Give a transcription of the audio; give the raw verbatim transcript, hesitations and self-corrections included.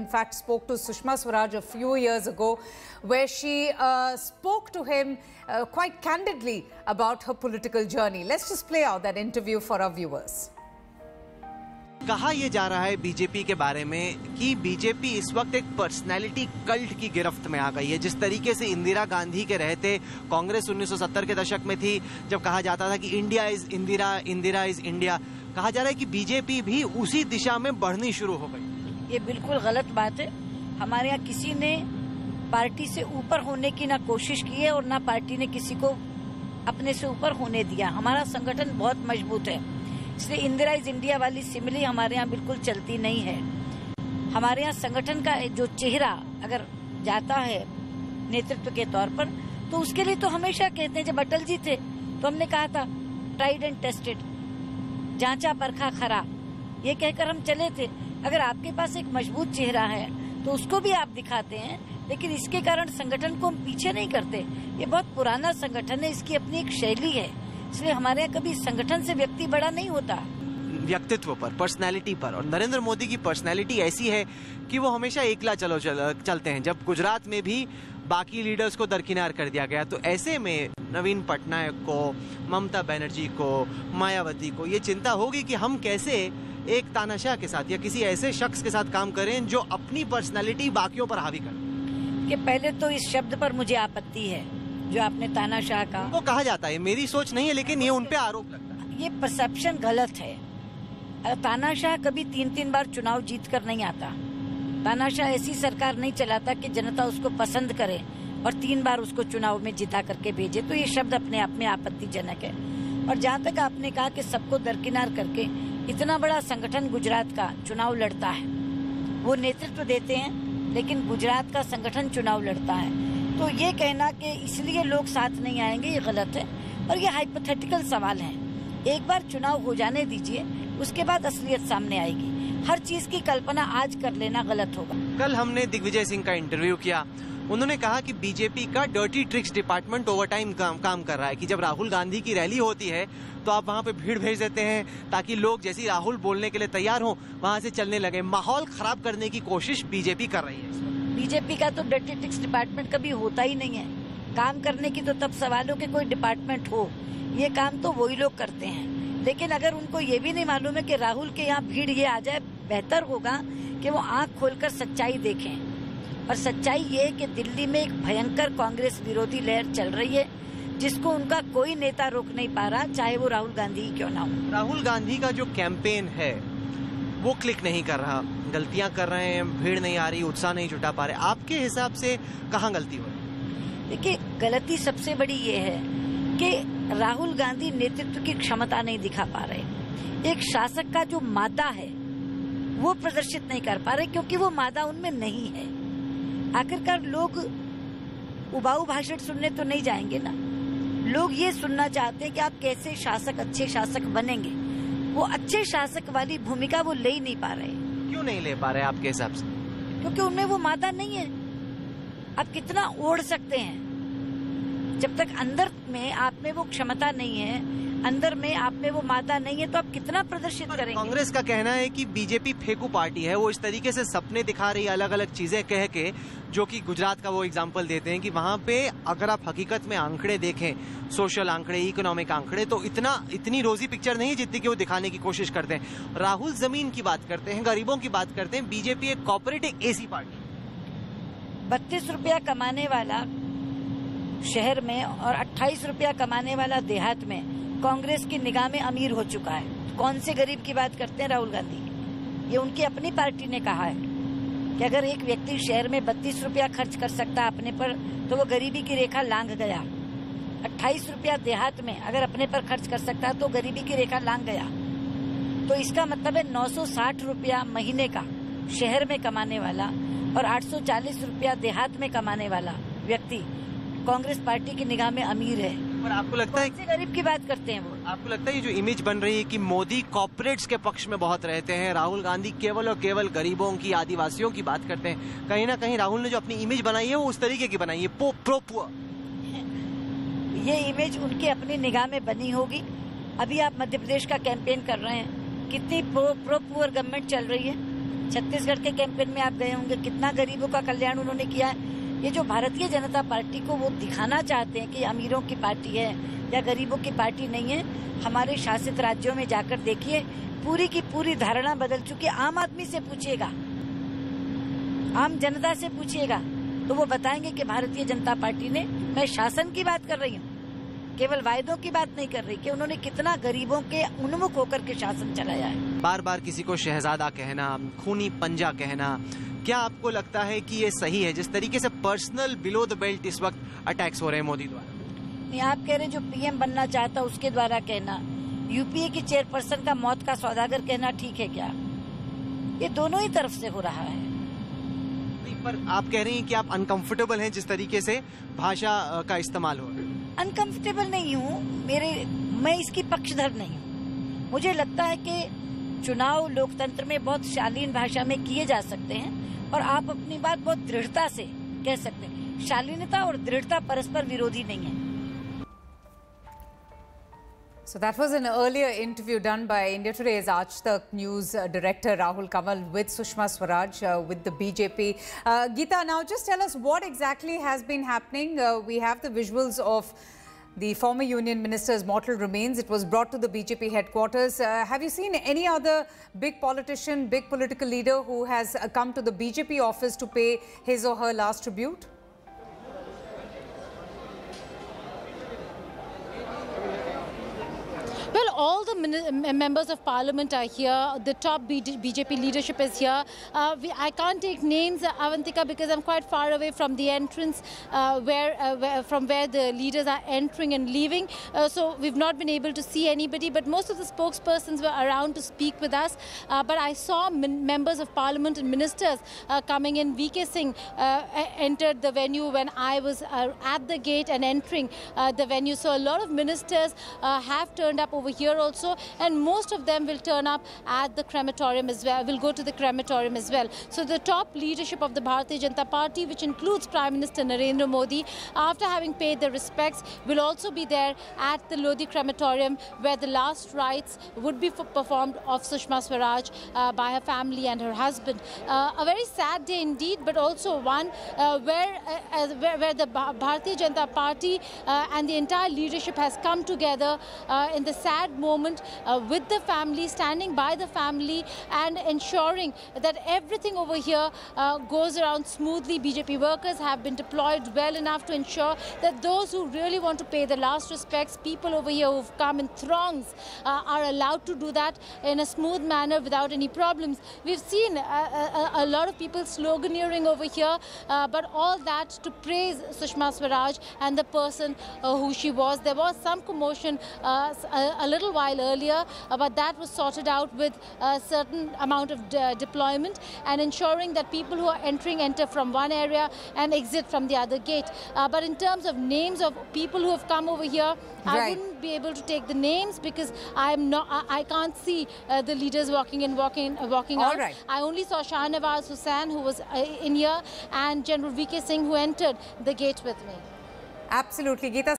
in fact spoke to Sushma Swaraj a few years ago, where she uh, spoke to him uh, quite candidly about her political journey. Let's just play out that interview for our viewers. कहा यह जा रहा है BJP के बारे में कि BJP इस वक्त एक पर्सनैलिटी कल्ट की गिरफ्त में आ गई है। जिस तरीके से इंदिरा गांधी के रहते कांग्रेस उन्नीस सौ सत्तर के दशक में थी, जब कहा जाता था कि India is Indira, Indira is India, कहा जा रहा है कि बीजेपी भी उसी दिशा में बढ़नी शुरू हो गई। ये बिल्कुल गलत बात है। हमारे यहाँ किसी ने पार्टी से ऊपर होने की ना कोशिश की है और ना पार्टी ने किसी को अपने से ऊपर होने दिया। हमारा संगठन बहुत मजबूत है, इसलिए इंदिरा इज इंडिया वाली सिमिली हमारे यहाँ बिल्कुल चलती नहीं है। हमारे यहाँ संगठन का जो चेहरा अगर जाता है नेतृत्व के तौर पर, तो उसके लिए तो हमेशा कहते हैं, जब अटल जी थे तो हमने कहा था ट्राइड एंड टेस्टेड, जांचा परखा खरा, ये कहकर हम चले थे। अगर आपके पास एक मजबूत चेहरा है तो उसको भी आप दिखाते हैं, लेकिन इसके कारण संगठन को हम पीछे नहीं करते। ये बहुत पुराना संगठन है, इसकी अपनी एक शैली है, इसलिए हमारे यहाँ कभी संगठन से व्यक्ति बड़ा नहीं होता। व्यक्तित्व पर, पर्सनैलिटी पर, और नरेंद्र मोदी की पर्सनैलिटी ऐसी है कि वो हमेशा एकला चलो चल, चलते हैं। जब गुजरात में भी बाकी लीडर्स को दरकिनार कर दिया गया, तो ऐसे में नवीन पटनायक को, ममता बनर्जी को, मायावती को ये चिंता होगी कि हम कैसे एक तानाशाह के साथ या किसी ऐसे शख्स के साथ काम करें जो अपनी पर्सनैलिटी बाकियों पर हावी करे। कि पहले तो इस शब्द पर मुझे आपत्ति है जो आपने तानाशाह का, वो कहा जाता है, मेरी सोच नहीं है, लेकिन ये उन पे आरोप लगता है। ये परसेप्शन गलत है। तानाशाह कभी तीन तीन बार चुनाव जीत कर नहीं आता। तानाशाह ऐसी सरकार नहीं चलाता कि जनता उसको पसंद करे और तीन बार उसको चुनाव में जिता करके भेजे। तो ये शब्द अपने आप में आपत्तिजनक है। और जहाँ तक आपने कहा कि सबको दरकिनार करके इतना बड़ा संगठन गुजरात का चुनाव लड़ता है, वो नेतृत्व देते हैं लेकिन गुजरात का संगठन चुनाव लड़ता है, तो ये कहना कि इसलिए लोग साथ नहीं आएंगे, ये गलत है और ये हाइपोथेटिकल सवाल है। एक बार चुनाव हो जाने दीजिए, उसके बाद असलियत सामने आएगी। हर चीज की कल्पना आज कर लेना गलत होगा। कल हमने दिग्विजय सिंह का इंटरव्यू किया, उन्होंने कहा कि बीजेपी का dirty tricks department over time काम, काम कर रहा है कि जब राहुल गांधी की रैली होती है तो आप वहां पे भीड़ भेज देते हैं ताकि लोग जैसे राहुल बोलने के लिए तैयार हों वहां से चलने लगे। माहौल खराब करने की कोशिश बीजेपी कर रही है। बीजेपी का तो डर्टी ट्रिक्स डिपार्टमेंट कभी होता ही नहीं है। काम करने की तो तब सवालों के कोई डिपार्टमेंट हो, ये काम तो वही लोग करते हैं। लेकिन अगर उनको ये भी नहीं मालूम है कि राहुल के यहाँ भीड़ ये आ जाए, बेहतर होगा कि वो आंख खोलकर सच्चाई देखें। और सच्चाई ये है कि दिल्ली में एक भयंकर कांग्रेस विरोधी लहर चल रही है जिसको उनका कोई नेता रोक नहीं पा रहा, चाहे वो राहुल गांधी ही क्यों ना हो। राहुल गांधी का जो कैंपेन है वो क्लिक नहीं कर रहा, गलतियां कर रहे हैं, भीड़ नहीं आ रही, उत्साह नहीं जुटा पा रहे। आपके हिसाब से कहाँ गलती हो रही? देखिए, गलती सबसे बड़ी ये है कि राहुल गांधी नेतृत्व की क्षमता नहीं दिखा पा रहे। एक शासक का जो मादा है वो प्रदर्शित नहीं कर पा रहे, क्योंकि वो मादा उनमें नहीं है। आखिरकार लोग उबाऊ भाषण सुनने तो नहीं जाएंगे ना, लोग ये सुनना चाहते हैं कि आप कैसे शासक, अच्छे शासक बनेंगे। वो अच्छे शासक वाली भूमिका वो ले ही नहीं पा रहे। क्यों नहीं ले पा रहे आपके हिसाब से? क्योंकि उनमें वो मादा नहीं है। आप कितना ओढ़ सकते हैं, जब तक अंदर में आप में वो क्षमता नहीं है, अंदर में आप में वो मादा नहीं है, तो आप कितना प्रदर्शित करेंगे? कांग्रेस का कहना है कि बीजेपी फेंकू पार्टी है, वो इस तरीके से सपने दिखा रही है अलग अलग चीजें कह के, जो कि गुजरात का वो एग्जांपल देते हैं कि वहां पे अगर आप हकीकत में आंकड़े देखें, सोशल आंकड़े, इकोनॉमिक आंकड़े, तो इतना इतनी रोजी पिक्चर नहीं जितनी कि वो दिखाने की कोशिश करते हैं। राहुल जमीन की बात करते हैं, गरीबों की बात करते हैं। बीजेपी एक कॉर्पोरेट एसी पार्टी। बत्तीस रुपया कमाने वाला शहर में और अट्ठाईस रुपया कमाने वाला देहात में कांग्रेस की निगाह में अमीर हो चुका है। कौन से गरीब की बात करते हैं राहुल गांधी? ये उनकी अपनी पार्टी ने कहा है कि अगर एक व्यक्ति शहर में बत्तीस रुपया खर्च कर सकता है अपने पर, तो वो गरीबी की रेखा लांघ गया। अट्ठाईस रुपया देहात में अगर अपने पर खर्च कर सकता है तो गरीबी की रेखा लांघ गया। तो इसका मतलब है नौ सौ साठ रुपया महीने का शहर में कमाने वाला और आठ सौ चालीस रुपया देहात में कमाने वाला व्यक्ति कांग्रेस पार्टी की निगाह में अमीर है। पर आपको लगता है कि गरीब की बात करते हैं वो? आपको लगता है ये जो इमेज बन रही है कि मोदी कॉर्पोरेट्स के पक्ष में बहुत रहते हैं, राहुल गांधी केवल और केवल गरीबों की, आदिवासियों की बात करते हैं, कहीं ना कहीं राहुल ने जो अपनी इमेज बनाई है वो उस तरीके की बनाई है, प्रो पुअर? ये इमेज उनकी अपनी निगाह में बनी होगी। अभी आप मध्य प्रदेश का कैंपेन कर रहे हैं, कितनी प्रो प्रो पुअर गवर्नमेंट चल रही है। छत्तीसगढ़ के कैंपेन में आप गए होंगे, कितना गरीबों का कल्याण उन्होंने किया है। ये जो भारतीय जनता पार्टी को वो दिखाना चाहते हैं कि अमीरों की पार्टी है या गरीबों की पार्टी नहीं है, हमारे शासित राज्यों में जाकर देखिए, पूरी की पूरी धारणा बदल चुकी है। आम आदमी से पूछिएगा, आम जनता से पूछिएगा, तो वो बताएंगे कि भारतीय जनता पार्टी ने, मैं शासन की बात कर रही हूँ, केवल वायदों की बात नहीं कर रही, कि उन्होंने कितना गरीबों के उन्मुख होकर के शासन चलाया है। बार बार किसी को शहजादा कहना, खूनी पंजा कहना, क्या आपको लगता है कि ये सही है जिस तरीके से पर्सनल बिलो द बेल्ट इस वक्त अटैक्स हो रहे हैं मोदी द्वारा? नहीं, आप कह रहे जो पीएम बनना चाहता उसके द्वारा कहना, यूपीए की चेयरपर्सन का मौत का सौदागर कहना ठीक है क्या? ये दोनों ही तरफ से हो रहा है। नहीं, पर आप कह रही हैं कि आप अनकंफर्टेबल हैं जिस तरीके से भाषा का इस्तेमाल हो रहा है। अनकंफर्टेबल नहीं हूँ, मेरे मैं इसकी पक्षधर नहीं हूँ। मुझे लगता है कि चुनाव लोकतंत्र में बहुत शालीन भाषा में किए जा सकते हैं और आप अपनी बात बहुत दृढ़ता से कह सकते हैं। शालीनता और दृढ़ता परस्पर विरोधी नहीं है। So that was an earlier interview done by India Today's Aaj Tak News uh, director Rahul Kanwal with Sushma Swaraj uh, with the B J P. Uh, Geeta, now just tell us what exactly has been happening. Uh, we have the visuals of the former union minister's mortal remains. It was brought to the B J P headquarters. Uh, have you seen any other big politician, big political leader who has uh, come to the B J P office to pay his or her last tribute? Well, all the members of parliament are here. The top B J P leadership is here. Uh, we, I can't take names, uh, Avantika, because I'm quite far away from the entrance uh, where, uh, where from where the leaders are entering and leaving. Uh, so we've not been able to see anybody, but most of the spokespersons were around to speak with us. Uh, but I saw members of parliament and ministers uh, coming in. V K Singh uh, entered the venue when I was uh, at the gate and entering uh, the venue. So a lot of ministers uh, have turned up over here also, and most of them will turn up at the crematorium as well, will go to the crematorium as well. So the top leadership of the Bharatiya Janata Party, which includes Prime Minister Narendra Modi, after having paid their respects, will also be there at the Lodi crematorium, where the last rites would be performed of Sushma Swaraj uh, by her family and her husband. Uh, a very sad day indeed, but also one uh, where, uh, where, where the Bharatiya Janata Party uh, and the entire leadership has come together uh, in the sad moment uh, with the family, standing by the family and ensuring that everything over here uh, goes around smoothly. B J P workers have been deployed well enough to ensure that those who really want to pay the last respects, people over here who've come in throngs, uh, are allowed to do that in a smooth manner without any problems. We've seen a, a, a lot of people sloganeering over here, uh, but all that to praise Sushma Swaraj and the person uh, who she was. There was some commotion uh, a, a little while earlier, uh, but that was sorted out with a certain amount of de deployment and ensuring that people who are entering enter from one area and exit from the other gate. Uh, but in terms of names of people who have come over here, right, I wouldn't be able to take the names because I'm not. I, I can't see uh, the leaders walking in, walking, uh, walking All out. right. I only saw Shahnawaz Hussain, who was uh, in here, and General V K Singh, who entered the gate with me. Absolutely, Geeta.